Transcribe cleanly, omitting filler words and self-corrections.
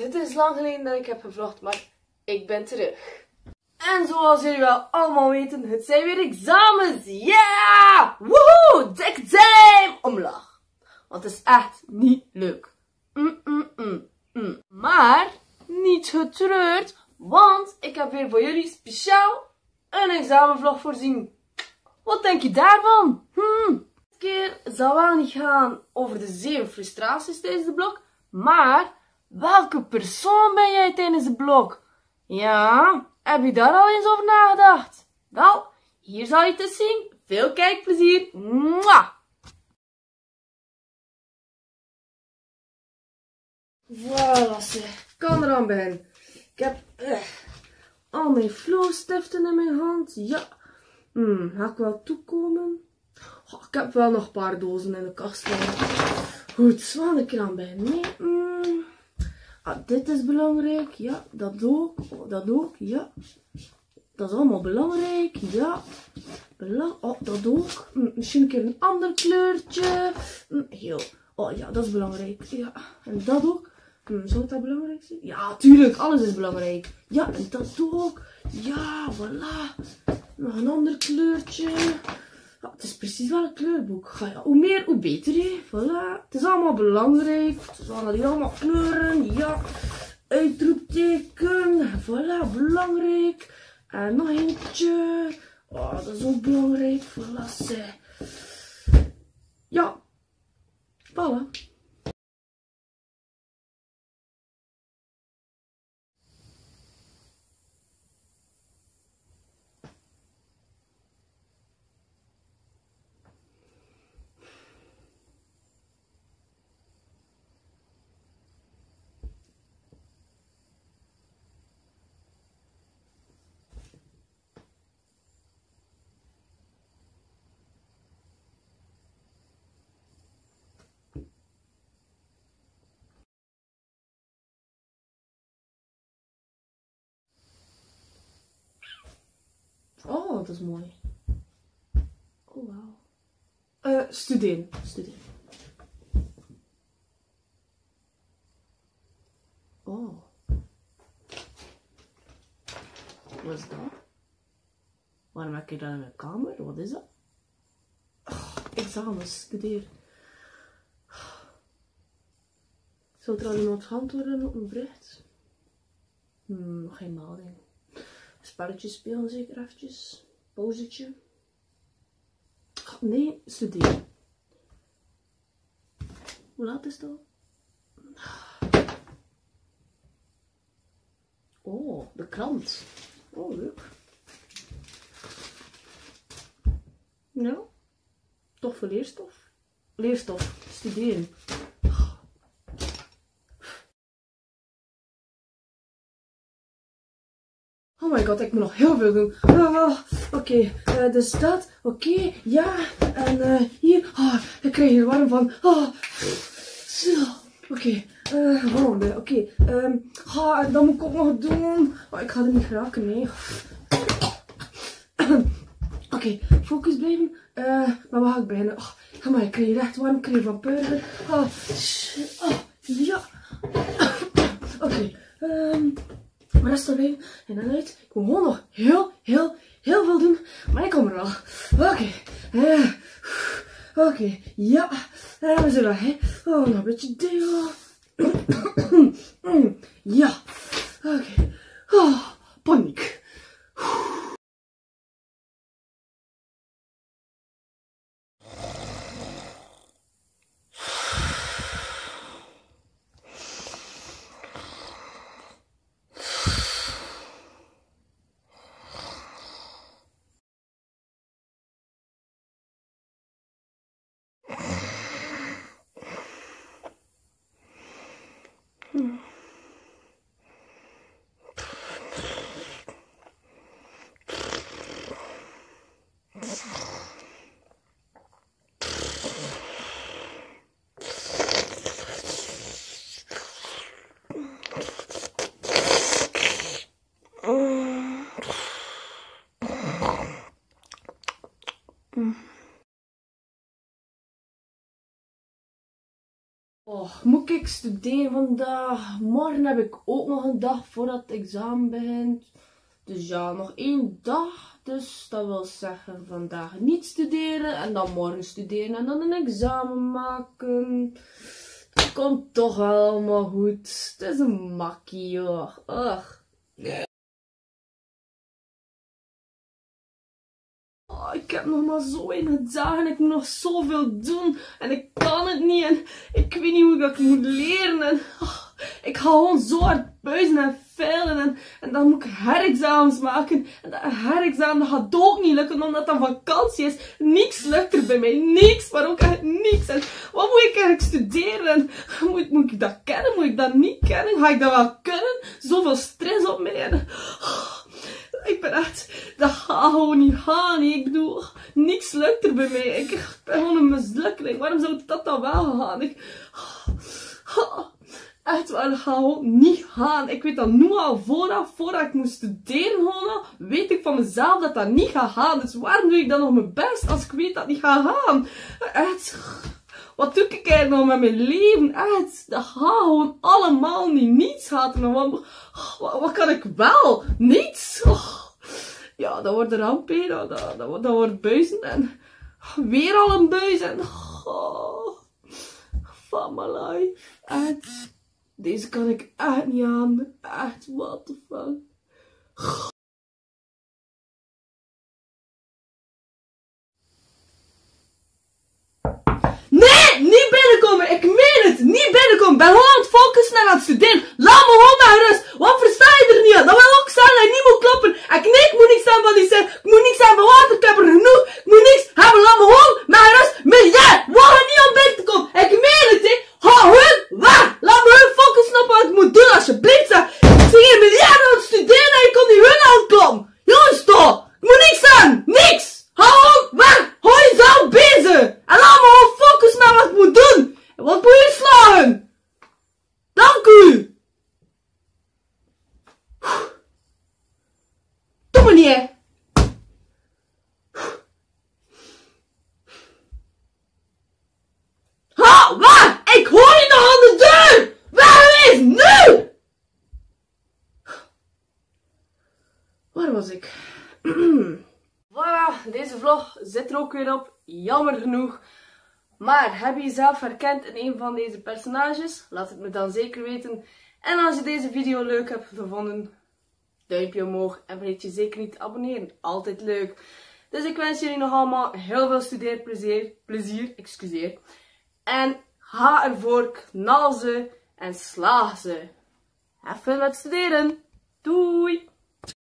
dit is lang geleden dat ik heb gevlogd, maar ik ben terug. En zoals jullie wel allemaal weten, het zijn weer examens. Yeah! Woehoe! Dik time! Omlaag. Want het is echt niet leuk. Maar, niet getreurd, want ik heb weer voor jullie speciaal een examenvlog voorzien. Wat denk je daarvan? Dit keer zal wel niet gaan over de 7 frustraties tijdens de blok, maar welke persoon ben jij tijdens de blok? Ja, heb je daar al eens over nagedacht? Wel, hier zal je het eens zien. Veel kijkplezier. Mwah! Voilà, zeg. Kan eraan beginnen. Ik heb al mijn vloeistiften in mijn hand. Ja. Ga ik wel toekomen? Oh, ik heb wel nog een paar dozen in de kast liggen. Goed, zwaar een keer aan beginnen. Nee. Dit is belangrijk. Ja, dat ook. Oh, dat ook. Ja. Dat is allemaal belangrijk. Ja. Dat ook. Misschien een keer een ander kleurtje. Heel. Oh ja, dat is belangrijk. Ja. En dat ook. Zou dat belangrijk zijn? Ja, tuurlijk. Alles is belangrijk. Ja, en dat ook. Ja, voilà. Nog een ander kleurtje. Ja, het is precies wel een kleurboek. Ja, hoe meer, hoe beter. Hè. Voilà. Het is allemaal belangrijk. Het zijn hier allemaal kleuren. Ja. Uitroepteken. Voilà, belangrijk. En nog eentje. Oh, dat is ook belangrijk. Voilà. Ja. Voilà. Oh, dat is mooi. Oh, wauw. Studeren. Oh. Wat is dat? Waarom heb ik dat in mijn kamer? Wat is dat? Oh, examens, studeren. Zou er al iemand antwoorden op een bericht? Nog geen melding. Spelletjes spelen zeker eventjes. Pauzetje. Nee, studeren. Hoe laat is dat? Oh, de krant. Oh, leuk. Nou, toffe leerstof. Leerstof, studeren. Oh my god, ik moet nog heel veel doen. Oké, dus dat. Oké, ja. En hier. Ik krijg hier warm van. Zo. Oké, volgende. Oké. Dat moet ik ook nog doen. Ik ga er niet geraken, nee. Oké, focus blijven. Maar waar ga ik beginnen? Maar ik krijg hier echt warm. Ik krijg van puilen. Ja. Oké. Rustig blijven. En dan uit. Ik moet gewoon nog heel veel doen. Maar ik kom er wel. Oké. Ja. En we zijn weg, hè. Oh, nog een beetje deel. Ja. Oké. Paniek. Oh, moet ik studeren vandaag? Morgen heb ik ook nog een dag voordat het examen begint. Dus ja, nog 1 dag. Dus dat wil zeggen vandaag niet studeren en dan morgen studeren en dan een examen maken. Het komt toch wel allemaal goed. Het is een makkie, joh. Ugh. Oh, ik heb nog maar zo weinig dagen. Ik moet nog zoveel doen. En ik kan het niet. En ik weet niet hoe ik dat moet leren. En ik ga gewoon zo hard buizen en feilen. En dan moet ik herexamens maken. En dat herexamen gaat ook niet lukken. Omdat dat vakantie is. Niks lukt er bij mij. Niks. Maar ook echt niks. En wat moet ik eigenlijk studeren? Moet ik dat kennen? Moet ik dat niet kennen? Ga ik dat wel kunnen? Zoveel stress op mij. En ik ben echt, dat gaat gewoon niet gaan. Nee. Ik bedoel, niks lukt er bij mij. Ik ben gewoon een mislukking. Waarom zou dat dan wel gaan? Echt waar, dat gaat gewoon niet gaan. Ik weet dat nu al voordat ik moet studeren gewoon, weet ik van mezelf dat dat niet gaat gaan. Dus waarom doe ik dan nog mijn best als ik weet dat het niet gaat gaan? Echt, wat doe ik eigenlijk nog met mijn leven? Echt, dat gaat gewoon allemaal niet. Niets gaat er nog. Wat kan ik wel? Niets. Ja, dat wordt een ramp, hè. Dat wordt buizen en weer al een buis en fuck my life. Echt, deze kan ik echt niet aan. Echt, what the fuck. Nee, niet binnenkomen. Ik meen het. Niet binnenkomen. Ik ben gewoon aan het focussen en aan het studeren. Laat me gewoon met rust. Wat versta je er niet aan? Dat wil ook zeggen dat je niet moet kloppen. En nee, ik moet niks hebben van die zin. Ik moet niks hebben van water. Ik heb er genoeg. Ik moet niks hebben. Laat me gewoon met rust. Maar jij, wacht er niet om binnen te komen. Ik meen het, hè. Ga hun weg. Laat me hun focussen op wat ik moet doen. Alsjeblieft, zeg. Ik zie hier miljarden aan het studeren en je komt niet hun aankomen. Jongens, toch. Ik moet niks hebben. Niks. Ga gewoon weg. Hou jezelf bezig. En laat me gewoon focussen naar wat ik moet doen. En wat moet je slagen? Dank u. Doe me niet, hè. Ha, waar? Ik hoor je nog aan de deur. Waar is nu? Waar was ik? Voilà, deze vlog zit er ook weer op. Jammer genoeg. Maar heb je jezelf herkend in een van deze personages? Laat het me dan zeker weten. En als je deze video leuk hebt gevonden, duimpje omhoog. En vergeet je zeker niet te abonneren. Altijd leuk. Dus ik wens jullie nog allemaal heel veel studeerplezier. Excuseer. En ga ervoor, knal ze en slaag ze. Even met studeren. Doei!